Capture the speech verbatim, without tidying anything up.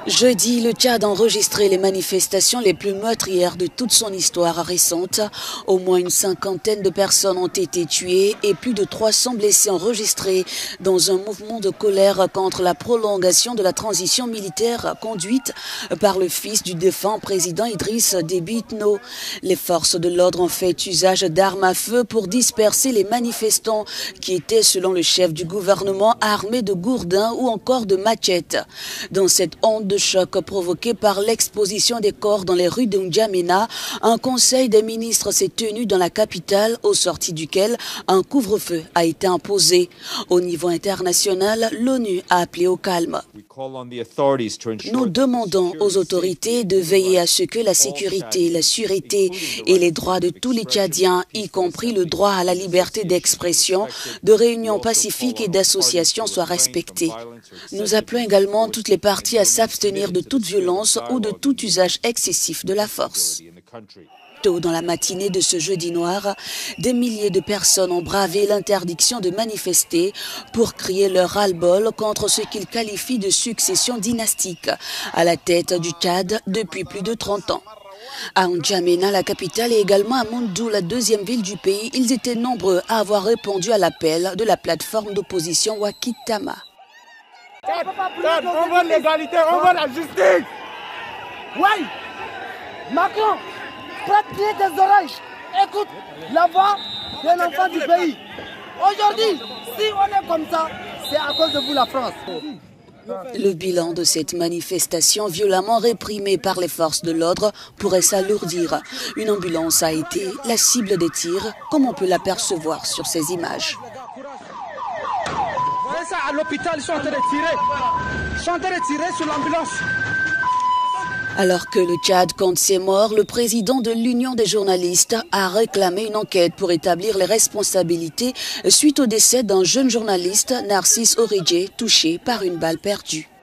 Jeudi, le Tchad a enregistré les manifestations les plus meurtrières de toute son histoire récente. Au moins une cinquantaine de personnes ont été tuées et plus de trois cents blessés enregistrés dans un mouvement de colère contre la prolongation de la transition militaire conduite par le fils du défunt président Idriss Déby Itno. Les forces de l'ordre ont fait usage d'armes à feu pour disperser les manifestants qui étaient, selon le chef du gouvernement, armés de gourdins ou encore de machettes. Dans cette onde de choc provoqué par l'exposition des corps dans les rues de N'Djamena, un conseil des ministres s'est tenu dans la capitale, au sorti duquel un couvre-feu a été imposé. Au niveau international, l'ONU a appelé au calme. Nous demandons aux autorités de veiller à ce que la sécurité, la sûreté et les droits de tous les Tchadiens, y compris le droit à la liberté d'expression, de réunion pacifique et d'association, soient respectés. Nous appelons également toutes les parties à s'abstenir de toute violence ou de tout usage excessif de la force. Tôt dans la matinée de ce jeudi noir, des milliers de personnes ont bravé l'interdiction de manifester pour crier leur ras-le-bol contre ce qu'ils qualifient de succession dynastique à la tête du Tchad depuis plus de trente ans. À N'Djamena, la capitale, et également à Moundou, la deuxième ville du pays, ils étaient nombreux à avoir répondu à l'appel de la plateforme d'opposition Wakil Tama. On veut l'égalité, on veut la justice. Oui, Macron, prête-lui des oreilles. Écoute la voix d'un enfant du pays. Aujourd'hui, si on est comme ça, c'est à cause de vous la France. Le bilan de cette manifestation violemment réprimée par les forces de l'ordre pourrait s'alourdir. Une ambulance a été la cible des tirs, comme on peut l'apercevoir sur ces images. Ça, à l'hôpital, ils sont en train de tirer. Ils sont en train de tirer sur l'ambulance. Alors que le Tchad compte ses morts, le président de l'Union des journalistes a réclamé une enquête pour établir les responsabilités suite au décès d'un jeune journaliste, Narcisse Oridje, touché par une balle perdue.